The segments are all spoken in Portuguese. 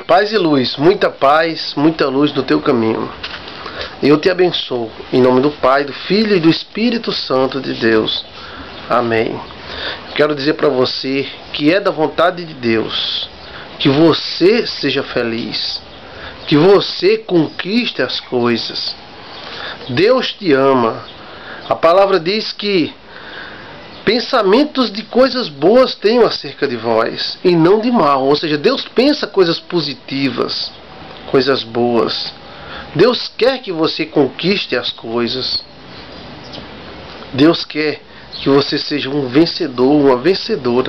Paz e luz, muita luz no teu caminho. Eu te abençoo, em nome do Pai, do Filho e do Espírito Santo de Deus. Amém. Quero dizer para você que é da vontade de Deus que você seja feliz, que você conquiste as coisas. Deus te ama. A palavra diz que pensamentos de coisas boas tenho acerca de vós, e não de mal. Ou seja, Deus pensa coisas positivas, coisas boas. Deus quer que você conquiste as coisas. Deus quer que você seja um vencedor, uma vencedora.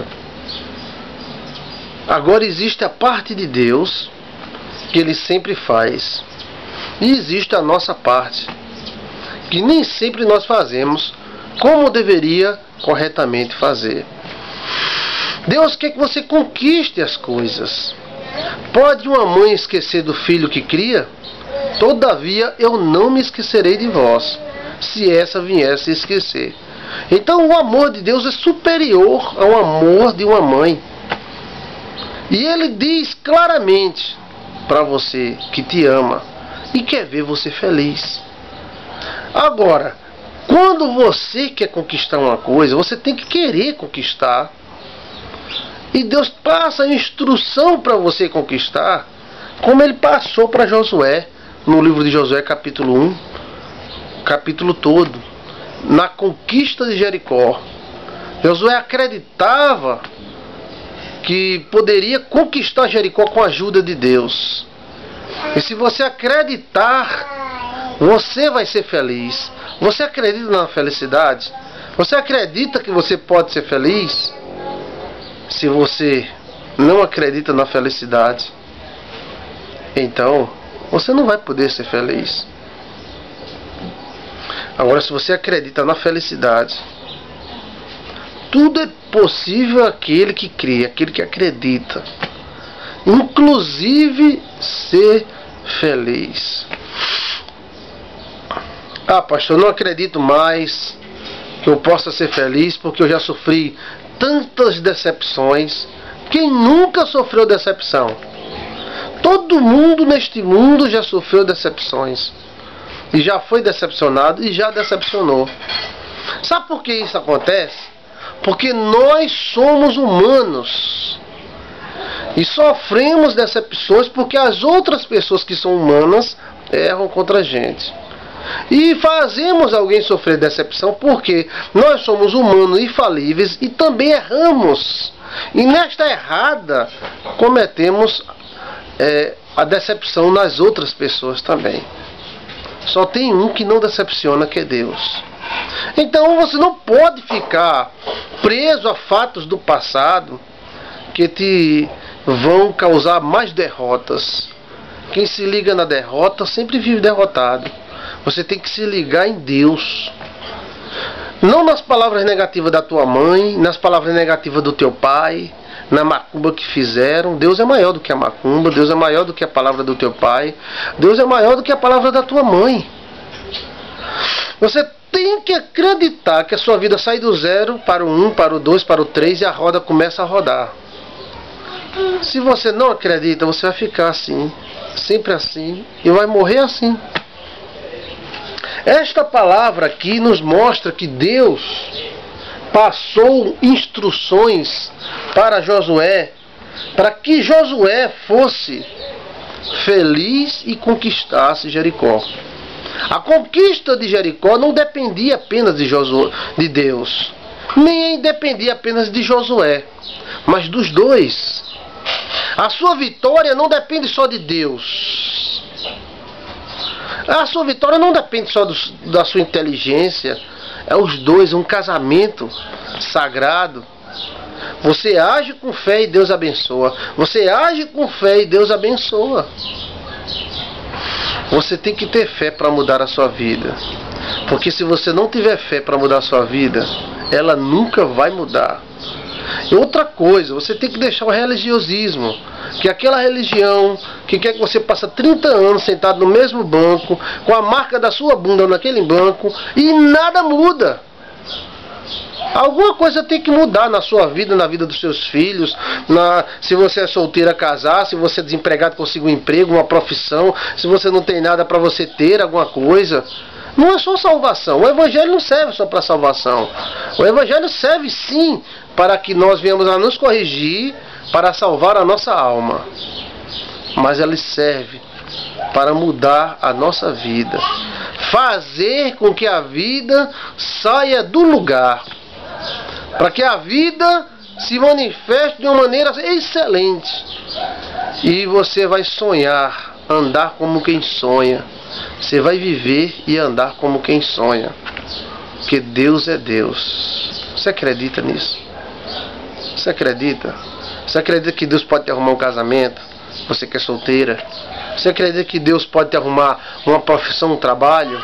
Agora existe a parte de Deus, que Ele sempre faz. E existe a nossa parte, que nem sempre nós fazemos como deveria corretamente fazer. Deus quer que você conquiste as coisas. Pode uma mãe esquecer do filho que cria? Todavia eu não me esquecerei de vós, se essa viesse a esquecer. Então o amor de Deus é superior ao amor de uma mãe. E Ele diz claramente para você que te ama e quer ver você feliz. Agora, quando você quer conquistar uma coisa, você tem que querer conquistar. E Deus passa a instrução para você conquistar, como Ele passou para Josué, no livro de Josué, capítulo 1, capítulo todo, na conquista de Jericó. Josué acreditava que poderia conquistar Jericó com a ajuda de Deus. E se você acreditar, você vai ser feliz. Você acredita na felicidade? Você acredita que você pode ser feliz? Se você não acredita na felicidade, então você não vai poder ser feliz. Agora, se você acredita na felicidade, tudo é possível àquele que crê, aquele que acredita, inclusive ser feliz. Ah, pastor, eu não acredito mais que eu possa ser feliz porque eu já sofri tantas decepções. Quem nunca sofreu decepção? Todo mundo neste mundo já sofreu decepções. E já foi decepcionado e já decepcionou. Sabe por que isso acontece? Porque nós somos humanos. E sofremos decepções porque as outras pessoas que são humanas erram contra a gente. E fazemos alguém sofrer decepção porque nós somos humanos e falíveis e também erramos. E nesta errada cometemos a decepção nas outras pessoas também. Só tem um que não decepciona, que é Deus. Então você não pode ficar preso a fatos do passado que te vão causar mais derrotas. Quem se liga na derrota sempre vive derrotado. Você tem que se ligar em Deus. Não nas palavras negativas da tua mãe, nas palavras negativas do teu pai, na macumba que fizeram. Deus é maior do que a macumba, Deus é maior do que a palavra do teu pai, Deus é maior do que a palavra da tua mãe. Você tem que acreditar que a sua vida sai do 0 para o 1, para o 2, para o 3 e a roda começa a rodar. Se você não acredita, você vai ficar assim, sempre assim, e vai morrer assim. Esta palavra aqui nos mostra que Deus passou instruções para Josué, para que Josué fosse feliz e conquistasse Jericó. A conquista de Jericó não dependia apenas de Deus, nem dependia apenas de Josué, mas dos dois. A sua vitória não depende só de Deus. A sua vitória não depende só da sua inteligência. É os dois, um casamento sagrado. Você age com fé e Deus abençoa. Você age com fé e Deus abençoa. Você tem que ter fé para mudar a sua vida. Porque se você não tiver fé para mudar a sua vida, ela nunca vai mudar. E outra coisa, você tem que deixar o religiosismo. Que aquela religião que quer que você passe 30 anos sentado no mesmo banco, com a marca da sua bunda naquele banco, e nada muda. Alguma coisa tem que mudar na sua vida, na vida dos seus filhos, se você é solteira, casar, se você é desempregado, conseguir um emprego, uma profissão, se você não tem nada para você ter alguma coisa. Não é só salvação. O Evangelho não serve só para salvação. O Evangelho serve sim para que nós venhamos a nos corrigir, para salvar a nossa alma. Mas ele serve para mudar a nossa vida. Fazer com que a vida saia do lugar. Para que a vida se manifeste de uma maneira excelente. E você vai sonhar, andar como quem sonha. Você vai viver e andar como quem sonha. Porque Deus é Deus. Você acredita nisso? Você acredita? Você acredita que Deus pode te arrumar um casamento? Você que é solteira. Você acredita que Deus pode te arrumar uma profissão, um trabalho?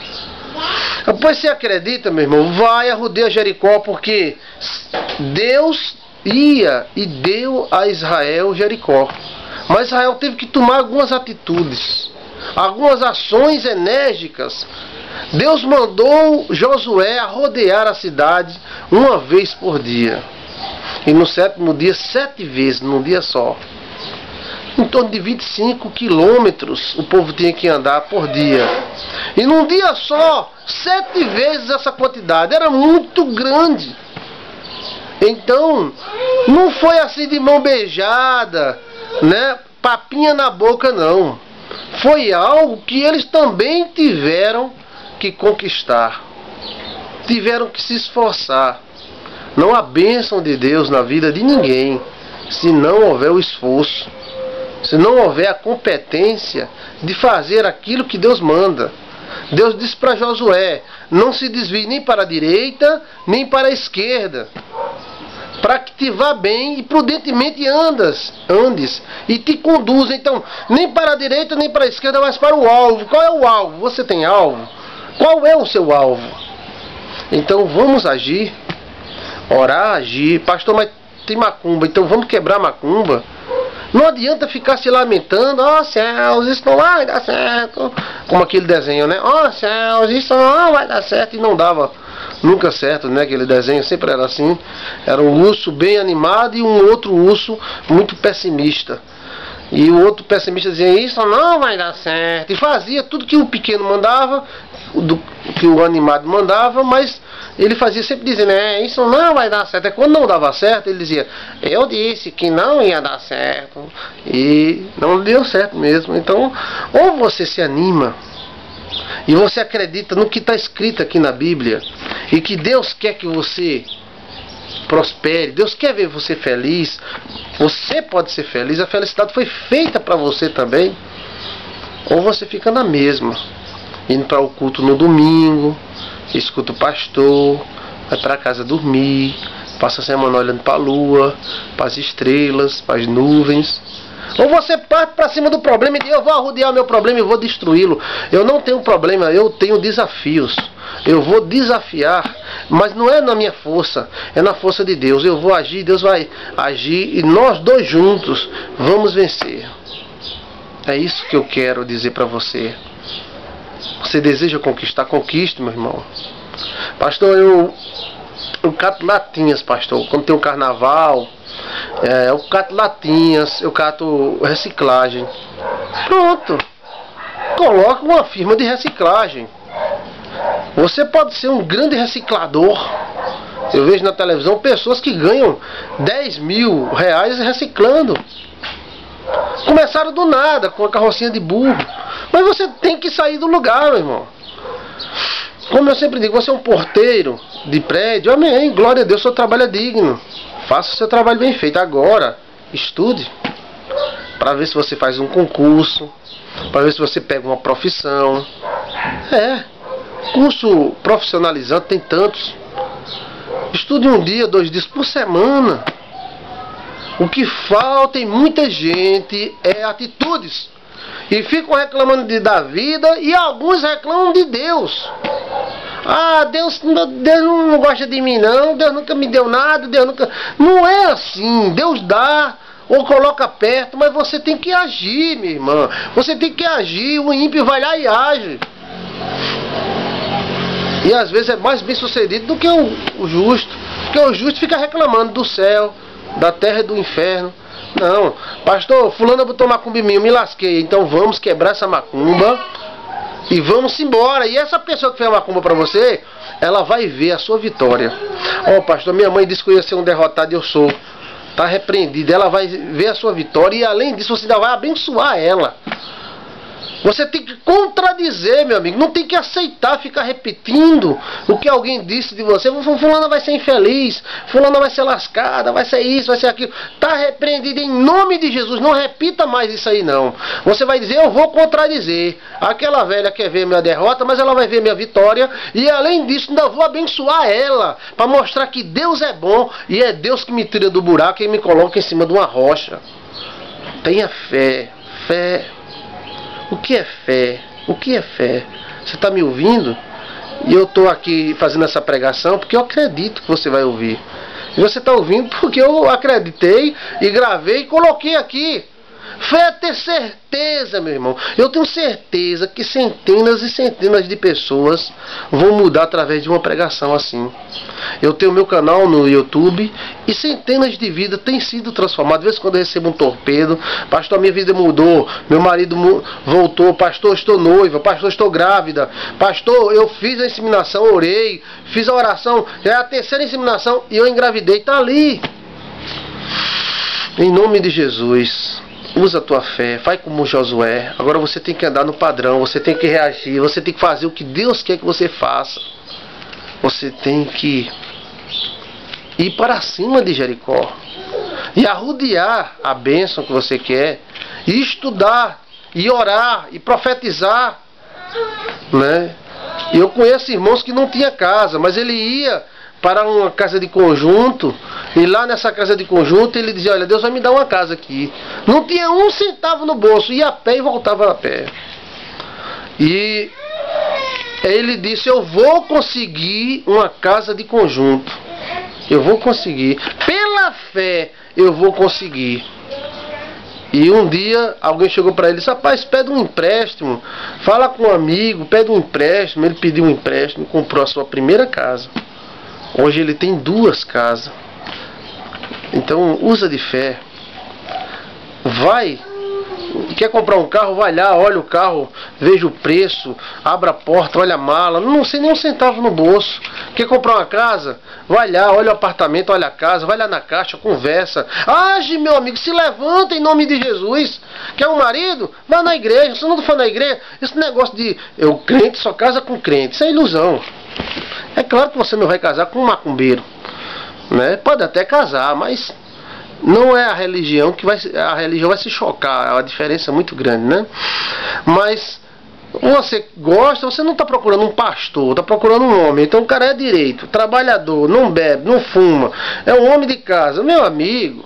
Pois você acredita, meu irmão, vai a rodeia Jericó, porque Deus ia e deu a Israel Jericó. Mas Israel teve que tomar algumas atitudes, algumas ações enérgicas. Deus mandou Josué a rodear a cidade uma vez por dia. E no sétimo dia, 7 vezes, num dia só. Em torno de 25 quilômetros o povo tinha que andar por dia. E num dia só, 7 vezes essa quantidade. Era muito grande. Então, não foi assim de mão beijada, né? Papinha na boca, não. Foi algo que eles também tiveram que conquistar. Tiveram que se esforçar. Não há bênção de Deus na vida de ninguém se não houver o esforço. Se não houver a competência de fazer aquilo que Deus manda. Deus disse para Josué: não se desvie nem para a direita, nem para a esquerda, para que te vá bem e prudentemente andes e te conduza. Então, nem para a direita, nem para a esquerda, mas para o alvo. Qual é o alvo? Você tem alvo? Qual é o seu alvo? Então, vamos agir, orar, agir. Pastor, mas tem macumba, então vamos quebrar macumba. Não adianta ficar se lamentando: ó céus, isso não vai dar certo. Como aquele desenho, né? Ó céus, isso não vai dar certo. E não dava nunca certo, né? Aquele desenho sempre era assim. Era um urso bem animado e um outro urso muito pessimista. E o outro pessimista dizia: isso não vai dar certo. E fazia tudo que o pequeno mandava, que o animado mandava, mas ele fazia sempre dizendo: isso não vai dar certo. E quando não dava certo, ele dizia: eu disse que não ia dar certo. E não deu certo mesmo. Então, ou você se anima e você acredita no que está escrito aqui na Bíblia, e que Deus quer que você prospere, Deus quer ver você feliz. Você pode ser feliz, a felicidade foi feita para você também. Ou você fica na mesma, indo para o culto no domingo, escuta o pastor, vai para casa dormir, passa a semana olhando para a lua, para as estrelas, para as nuvens. Ou você parte para cima do problema e diz: eu vou arrodear o meu problema e vou destruí-lo. Eu não tenho problema, eu tenho desafios. Eu vou desafiar, mas não é na minha força, é na força de Deus. Eu vou agir, Deus vai agir e nós dois juntos vamos vencer. É isso que eu quero dizer para você. Você deseja conquistar? Conquiste, meu irmão. Pastor, eu cato latinhas, pastor. Quando tem o carnaval, eu cato latinhas, eu cato reciclagem. Pronto. Coloca uma firma de reciclagem. Você pode ser um grande reciclador. Eu vejo na televisão pessoas que ganham 10 mil reais reciclando. Começaram do nada, com a carrocinha de burro. Mas você tem que sair do lugar, meu irmão. Como eu sempre digo, você é um porteiro de prédio. Amém, glória a Deus, seu trabalho é digno. Faça o seu trabalho bem feito. Agora, estude para ver se você faz um concurso, para ver se você pega uma profissão. Curso profissionalizante tem tantos. Estude 1 dia, 2 dias por semana. O que falta em muita gente é atitudes. E ficam reclamando da vida, e alguns reclamam de Deus. Ah, Deus não gosta de mim não, Deus nunca me deu nada, Deus nunca... Não é assim, Deus dá ou coloca perto, mas você tem que agir, minha irmã. Você tem que agir, o ímpio vai lá e age. E às vezes é mais bem sucedido do que o justo. Porque o justo fica reclamando do céu, da terra e do inferno. Não, pastor, fulano botou macumba em mim, eu me lasquei. Então vamos quebrar essa macumba e vamos embora. E essa pessoa que fez a macumba para você, ela vai ver a sua vitória. Ó, pastor, minha mãe disse que eu ia ser um derrotado e eu sou. Está repreendida. Ela vai ver a sua vitória e além disso você ainda vai abençoar ela. Você tem que contradizer, meu amigo. Não tem que aceitar ficar repetindo o que alguém disse de você. Fulana vai ser infeliz, fulana vai ser lascada, vai ser isso, vai ser aquilo. Está repreendido em nome de Jesus. Não repita mais isso aí não. Você vai dizer, eu vou contradizer. Aquela velha quer ver minha derrota, mas ela vai ver minha vitória. E além disso, ainda vou abençoar ela, para mostrar que Deus é bom e é Deus que me tira do buraco e me coloca em cima de uma rocha. Tenha fé. Fé. O que é fé? O que é fé? Você está me ouvindo? E eu estou aqui fazendo essa pregação porque eu acredito que você vai ouvir. E você está ouvindo porque eu acreditei e gravei e coloquei aqui. Fé é ter certeza, meu irmão. Eu tenho certeza que centenas e centenas de pessoas vão mudar através de uma pregação assim. Eu tenho meu canal no YouTube e centenas de vidas têm sido transformadas. De vez em quando eu recebo um torpedo. Pastor, minha vida mudou. Meu marido voltou. Pastor, estou noiva. Pastor, estou grávida. Pastor, eu fiz a inseminação, orei. Fiz a oração. Já é a terceira inseminação e eu engravidei. Está ali. Em nome de Jesus. Usa a tua fé, faz como Josué. Agora você tem que andar no padrão, você tem que reagir, você tem que fazer o que Deus quer que você faça. Você tem que ir para cima de Jericó e arrodear a bênção que você quer, e estudar, e orar, e profetizar, né? E eu conheço irmãos que não tinham casa, mas ele ia para uma casa de conjunto, e lá nessa casa de conjunto ele dizia, olha, Deus vai me dar uma casa aqui. Não tinha um centavo no bolso, ia a pé e voltava a pé. E ele disse, eu vou conseguir uma casa de conjunto. Eu vou conseguir. Pela fé eu vou conseguir. E um dia alguém chegou para ele e disse, rapaz, pede um empréstimo. Fala com um amigo, pede um empréstimo. Ele pediu um empréstimo e comprou a sua primeira casa. Hoje ele tem 2 casas. Então usa de fé. Vai. Quer comprar um carro? Vai lá, olha o carro, veja o preço, abra a porta, olha a mala. Não sei nem um centavo no bolso. Quer comprar uma casa? Vai lá, olha o apartamento, olha a casa, vai lá na caixa, conversa. Age, meu amigo, se levanta em nome de Jesus. Quer um marido? Vai na igreja. Se não for na igreja, esse negócio de eu crente só casa com crente, isso é ilusão. É claro que você não vai casar com um macumbeiro, né? Pode até casar, mas não é a religião que vai, a religião vai se chocar, é uma diferença muito grande, né? Mas você gosta, você não está procurando um pastor, está procurando um homem. Então o cara é direito, trabalhador, não bebe, não fuma, é um homem de casa, meu amigo.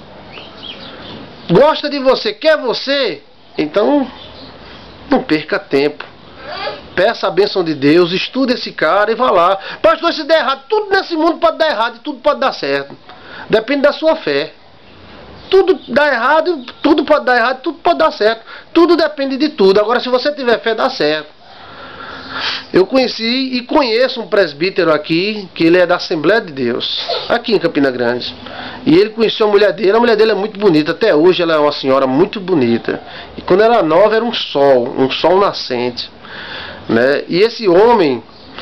Gosta de você, quer você, então não perca tempo. Peça a bênção de Deus, estude esse cara e vá lá. Pastor, se der errado, tudo nesse mundo pode dar errado e tudo pode dar certo. Depende da sua fé. Tudo dá errado, tudo pode dar errado, tudo pode dar certo. Tudo depende de tudo. Agora, se você tiver fé, dá certo. Eu conheci e conheço um presbítero aqui, que ele é da Assembleia de Deus, aqui em Campina Grande. E ele conheceu a mulher dele é muito bonita. Até hoje ela é uma senhora muito bonita. E quando era nova era um sol nascente, né? E esse homem,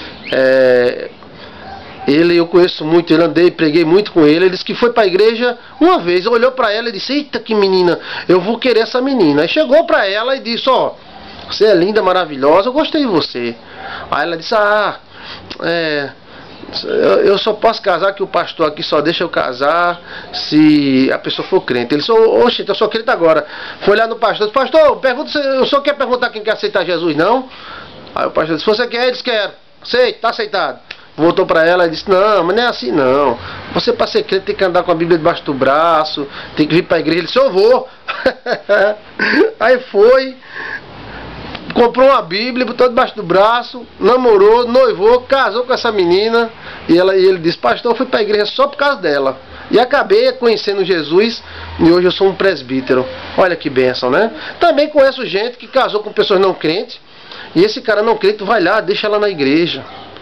eu conheço muito, eu andei, preguei muito com ele. Ele disse que foi para a igreja uma vez, olhou para ela e disse, eita que menina, eu vou querer essa menina. Aí chegou para ela e disse, ó, você é linda, maravilhosa, eu gostei de você. Aí ela disse, eu só posso casar, que o pastor aqui só deixa eu casar se a pessoa for crente. Ele disse, oxe, eu sou crente agora. Foi lá no pastor, disse, pastor, pergunta, o senhor quer perguntar quem quer aceitar Jesus, não? Aí o pastor disse, você quer? Ele disse, quero. Aceita, está aceitado. Voltou para ela e disse, não, mas não é assim não. Você para ser crente tem que andar com a Bíblia debaixo do braço, tem que vir para a igreja. Ele disse, eu vou. Aí foi, comprou uma Bíblia, botou debaixo do braço, namorou, noivou, casou com essa menina. E ele disse, pastor, eu fui para a igreja só por causa dela. E acabei conhecendo Jesus e hoje eu sou um presbítero. Olha que bênção, né? Também conheço gente que casou com pessoas não crentes. E esse cara não crente vai lá, deixa ela na igreja.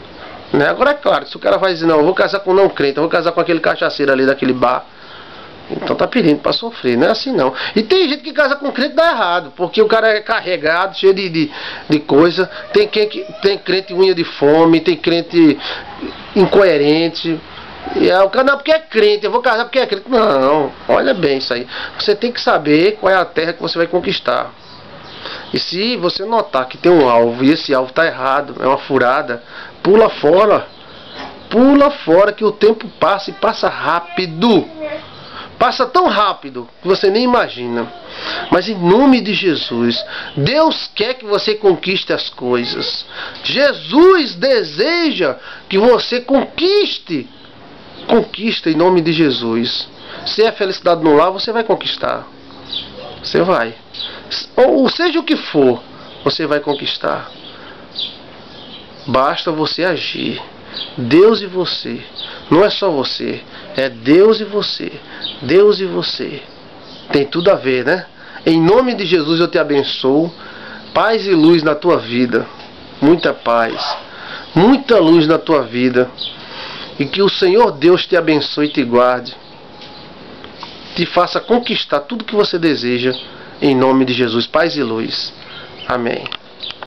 Né? Agora é claro, se o cara vai dizer, não, eu vou casar com um não crente, eu vou casar com aquele cachaceiro ali daquele bar, então tá pedindo pra sofrer, não é assim não. E tem gente que casa com crente e dá errado, porque o cara é carregado, cheio de coisa. Tem crente unha de fome, tem crente incoerente. E o cara, não, porque é crente, eu vou casar porque é crente. Não, olha bem isso aí. Você tem que saber qual é a terra que você vai conquistar. E se você notar que tem um alvo e esse alvo tá errado, é uma furada, pula fora. Pula fora que o tempo passa e passa rápido. Passa tão rápido que você nem imagina. Mas em nome de Jesus, Deus quer que você conquiste as coisas. Jesus deseja que você conquiste. Conquista em nome de Jesus. Se é felicidade no lar, você vai conquistar. Você vai. Ou seja o que for, você vai conquistar. Basta você agir. Deus e você. Não é só você. É Deus e você. Deus e você. Tem tudo a ver, né? Em nome de Jesus eu te abençoo. Paz e luz na tua vida. Muita paz. Muita luz na tua vida. E que o Senhor Deus te abençoe e te guarde. Te faça conquistar tudo que você deseja. Em nome de Jesus. Paz e luz. Amém.